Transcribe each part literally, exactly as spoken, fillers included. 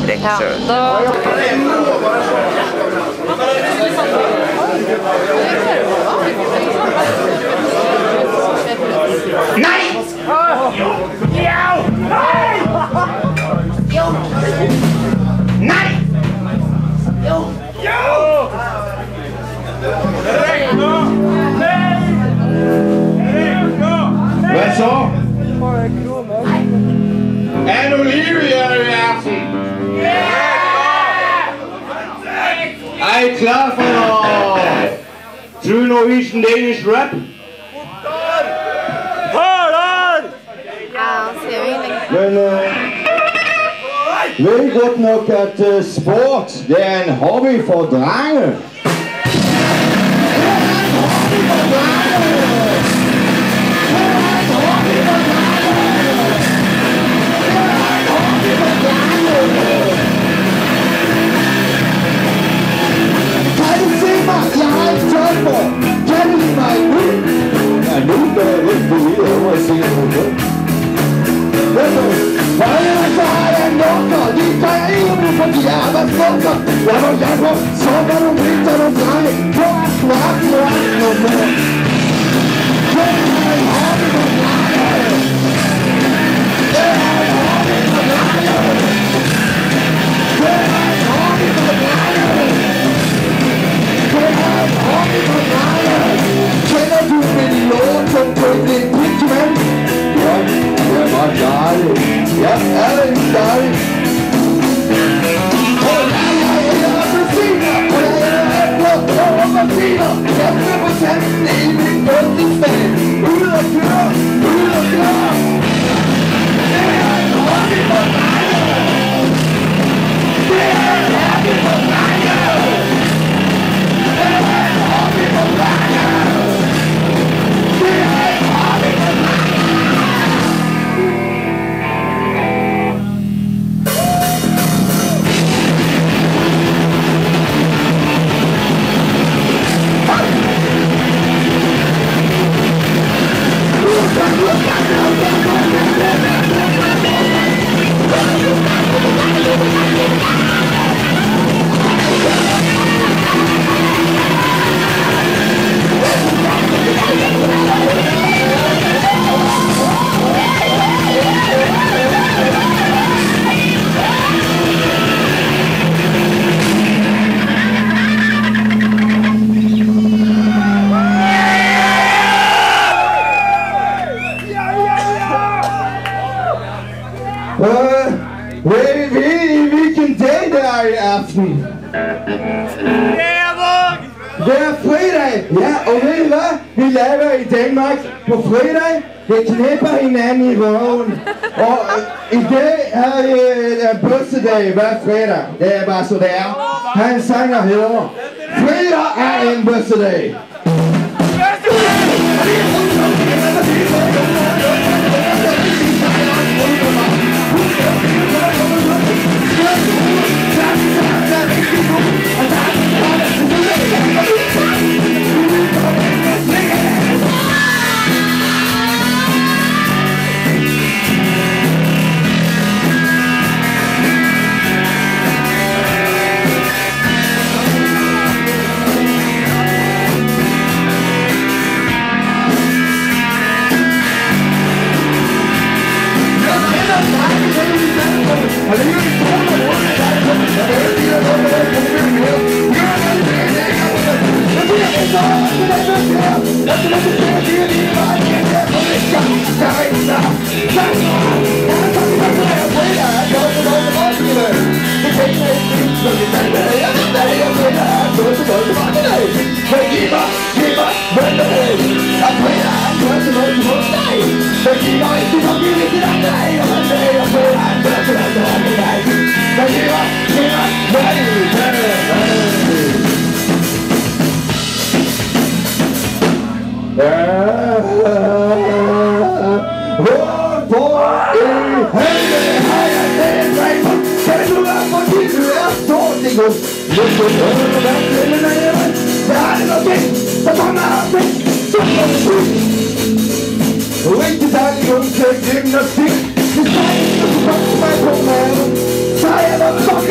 ikke? Ja, Så. da... Nej! Jo! Nej! Jo! Nej! Jo! Jo! Hvad så? Er nu livet i aften? Er I klar for noget? True Norwegian Danish rap? Men øh, ved I godt nok, at uh, sport, det er en hobby for drenge? Kan du se mig? Jeg har ikke tøj på. Kan du lide mig nu? Ja, nu gør jeg lidt bevidere over at se noget. Hvordan så har jeg en lukker? De kan jeg ikke nu, fordi jeg er været slukker. Jeg må jeg på, så kan du ikke tage nogle drenge. Klart, klart, klart, noget mere. Det er en hobby for drenge. Det er en hobby for drenge. Det er en hobby for drenge. Det er en hobby for drenge. Kender du med din lån, som på en pitchman? Ja, det er meget dejligt. Ja, er det ikke dejligt? Og jeg er en appelsiner, og jeg er æbler og appelsiner. Jeg bliver på tanden i min bøssedag. Ud og køre, ud og køre. Det er en hobby for drenge. Det er en hobby for drenge. Det er en hobby for drenge. Det er en hobby for drenge. Det er fredag, ja, og ved I hvad? Vi laver i Danmark på fredag. Vi knipper hinanden i røven. Og øh, i dag er det øh, bøssedag hver fredag. Det er bare så det er. Han sanger hedder fredag er en bøssedag. Rigtig dejligt ungklædt gymnastik. Det sejler, du kommer til mig på maven. Så er jeg der sådan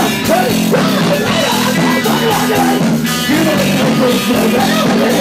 Hey,